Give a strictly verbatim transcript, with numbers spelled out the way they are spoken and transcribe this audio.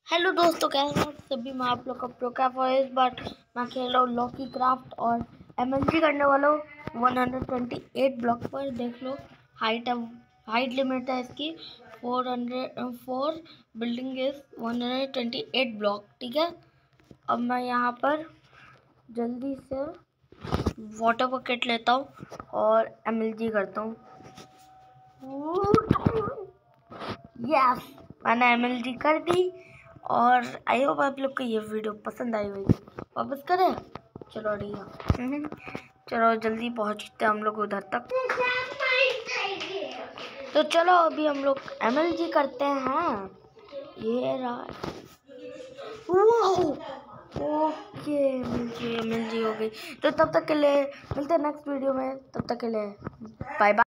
Hello दोस्तों, कैसे हैं सभी। मैं आप लोग का प्रो कैफ और इस बार मैं खेल रहा हूँ लॉकी क्राफ्ट और एमएलजी करने वाला हूँ one hundred twenty eight block पर। देख लो, हाइट है, हाइट लिमिट है इसकी four hundred four, building is one hundred twenty eight block. ठीक है, अब मैं यहाँ पर जल्दी से वाटर बकेट लेता हूँ और एमएलजी करता हूँ। यस, मैंने एमएलजी कर दी और आई होप आप लोग को ये वीडियो पसंद आई होगी। वापस करें, चलो रिया चलो जल्दी पहुंचते हैं हम लोग उधर तक। तो चलो अभी हम लोग एमएलजी करते हैं। ये रहा, ओके एमएलजी एमएलजी हो गई। तो तब तक के लिए मिलते हैं नेक्स्ट वीडियो में, तब तक के लिए बाय बाय।